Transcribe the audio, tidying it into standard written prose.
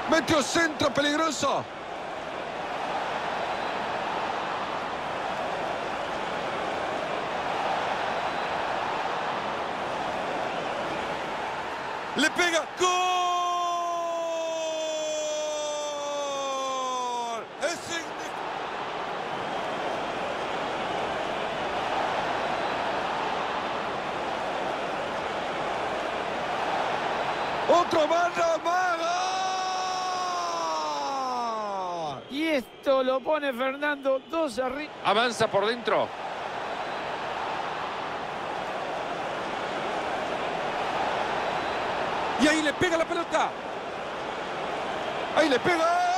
Metió centro peligroso. Le pega. ¡Gol! ¡Otro más! Y esto lo pone Fernando 2 arriba. Avanza por dentro. Y ahí le pega la pelota. Ahí le pega.